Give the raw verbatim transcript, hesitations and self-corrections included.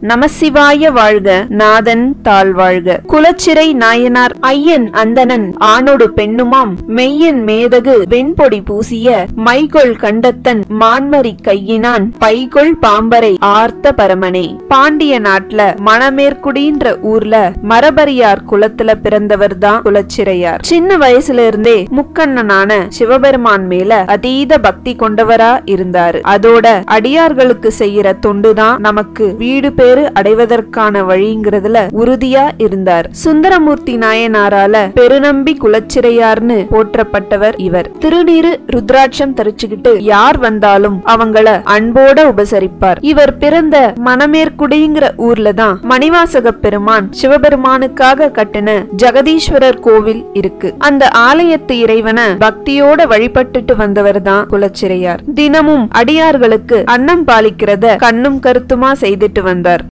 நமசிவாய வாழ்க, நாதன் தாழ்வாழ்க. குலச்சிறை நாயனார் ஐயன் அந்தணன் ஆணொடு பெண்ணுமாம் மெய்யன் மேதகு வெண்பொடி பூசிய மைகொள் கண்டத்தன் மான்மரி கையினான் பைகொள் பாம்பரை ஆர்த்த பரமனே. பாண்டிய நாட்டுல மணமேற்குடின்ற ஊர்ல மரபரியார் குலத்துல பிறந்தவர் தான் குலச்சிறையார். சின்ன வயசுல இருந்தே முக்கண்ணனான சிவபெருமான் மேல அதீத பக்தி கொண்டவரா இருந்தாரு. அதோட அடியார்களுக்கு செய்யற தொண்டுதான் நமக்கு வீடு பேரு அடைவதற்கான வழிங்கிறதுல உறுதியா இருந்தார். சுந்தரமூர்த்தி நாயனாரால பெருநம்பி குலச்சிறையார்னு போற்றப்பட்டவர் இவர். திருநீரு ருத்ராட்சம் தரிச்சுக்கிட்டு யார் வந்தாலும் அவங்கள அன்போட உபசரிப்பார். இவர் பிறந்த மணமேற்குடிங்கிற ஊர்ல தான் மணிவாசக பெருமான் சிவபெருமானுக்காக கட்டின ஜெகதீஸ்வரர் கோவில் இருக்கு. அந்த ஆலயத்து இறைவனை பக்தியோட வழிபட்டுட்டு வந்தவர் தான் குலச்சிறையார். தினமும் அடியார்களுக்கு அன்னம் பாலிக்கிறத கண்ணும் கருத்துமா செய்துட்டு வந்தார்.